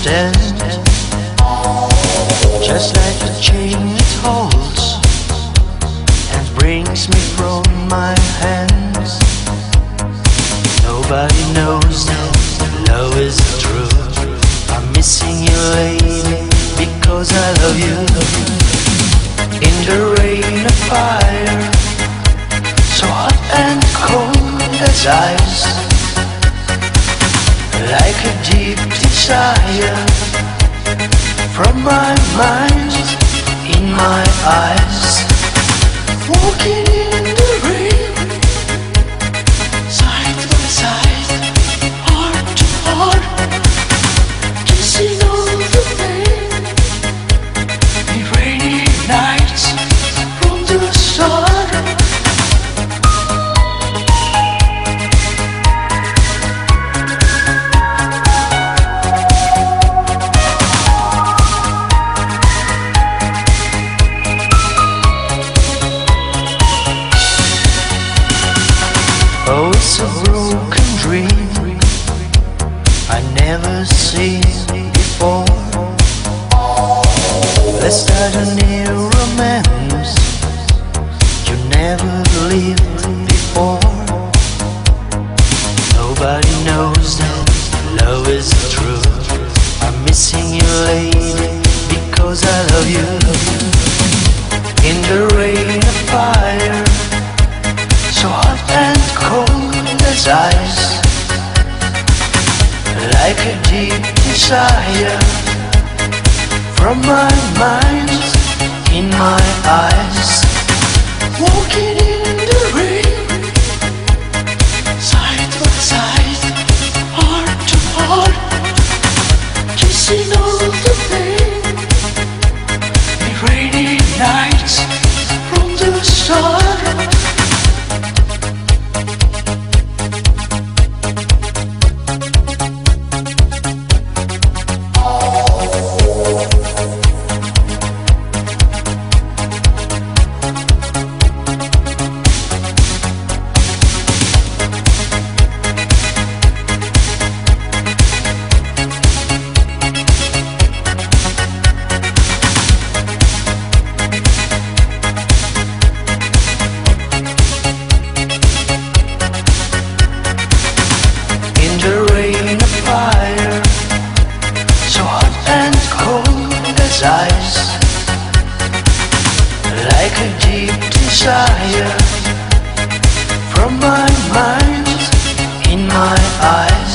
stand, just like a chain it holds and brings me from my hands. Nobody knows that love is true. I'm missing you, lady, because I love you. In the rain of fire, so hot and cold as ice, like a deep desire from my mind in my eyes. Walking in the rain, side by side, heart to heart, kissing all the pain in rainy nights from the start. Oh, it's a broken dream I never seen before. Let's start a new romance you never lived before. Nobody knows that love is true. I'm missing you, lady, because I love you. In the rain of fire, so hot and cold as ice, like a deep desire from my mind in my eyes. Walking in the rain, side by side, heart to heart, kissing all the pain in rainy nights from the start. Fire, so hot and cold as ice, like a deep desire from my mind in my eyes.